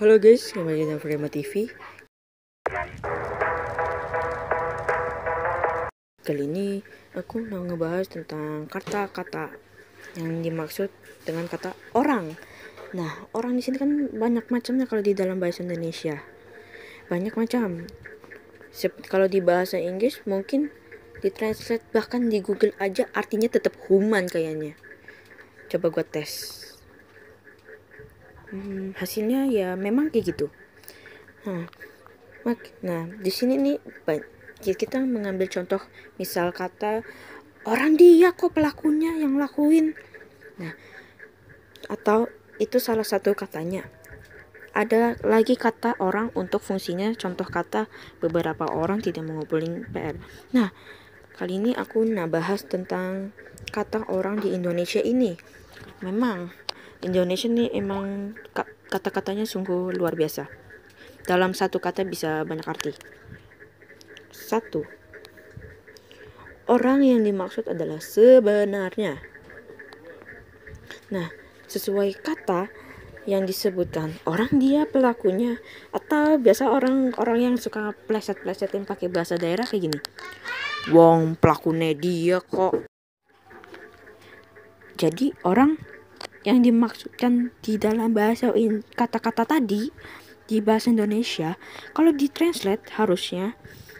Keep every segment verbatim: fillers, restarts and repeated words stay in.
Halo guys, kembali di Frema T V. Kali ini aku mau ngebahas tentang kata-kata yang dimaksud dengan kata orang. Nah, orang di sini kan banyak macamnya kalau di dalam bahasa Indonesia. Banyak macam. Sep- kalau di bahasa Inggris mungkin ditranslate bahkan di Google aja artinya tetap human kayaknya. Coba gua tes. Hmm, hasilnya ya memang kayak gitu. Nah, mak- nah di sini nih ba- kita mengambil contoh misal kata orang dia kok pelakunya yang lakuin. Nah, atau itu salah satu katanya. Ada lagi kata orang untuk fungsinya, contoh kata beberapa orang tidak mengumpulin P R. Nah, kali ini aku nak bahas tentang kata orang di Indonesia ini. Memang Indonesia ini emang kata-katanya sungguh luar biasa. Dalam satu kata bisa banyak arti. Satu, orang yang dimaksud adalah sebenarnya. Nah, sesuai kata yang disebutkan, orang dia pelakunya, atau biasa orang-orang yang suka pleset-plesetin pakai bahasa daerah kayak gini. Wong pelakunya dia kok. Jadi orang yang dimaksudkan di dalam bahasa kata-kata tadi di bahasa Indonesia, kalau ditranslate harusnya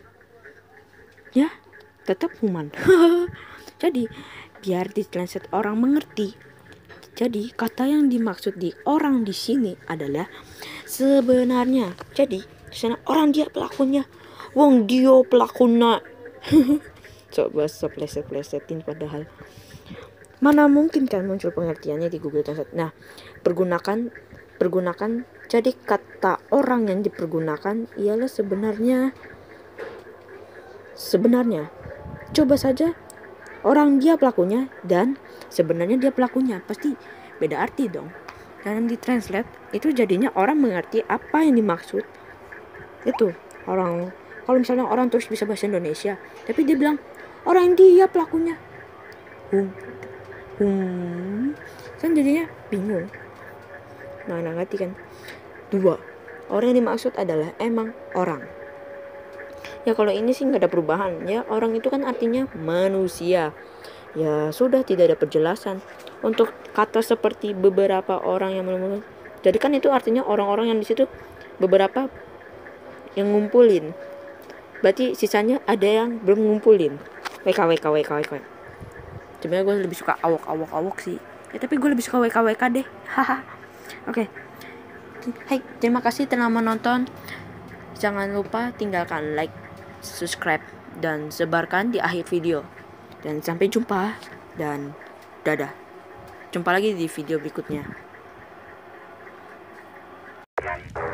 ya tetap human. Jadi biar ditranslate orang mengerti. Jadi kata yang dimaksud di orang di sini adalah sebenarnya. Jadi sana orang dia pelakunya, wong dia pelakunya. Coba so pleset-plesetin padahal mana mungkin kan muncul pengertiannya di Google Translate. Nah, pergunakan pergunakan jadi kata orang yang dipergunakan ialah sebenarnya sebenarnya. Coba saja orang dia pelakunya dan sebenarnya dia pelakunya, pasti beda arti dong. Dalam ditranslate itu jadinya orang mengerti apa yang dimaksud. Itu orang, kalau misalnya orang terus bisa bahasa Indonesia tapi dia bilang orang dia pelakunya, hmm, hmm, kan jadinya bingung, mana ngerti kan. Dua, orang yang dimaksud adalah emang orang. Ya kalau ini sih nggak ada perubahan ya, orang itu kan artinya manusia. Ya sudah, tidak ada penjelasan. Untuk kata seperti beberapa orang yang menurut, jadi kan itu artinya orang-orang yang di situ beberapa yang ngumpulin. Berarti sisanya ada yang belum ngumpulin. W K W K W K W K. Sebenarnya gue lebih suka awok awok awok sih. Ya tapi gue lebih suka W K W K deh. Haha. Oke. Hai, terima kasih telah menonton. Jangan lupa tinggalkan like, subscribe, dan sebarkan di akhir video. Dan sampai jumpa dan dadah. Jumpa lagi di video berikutnya.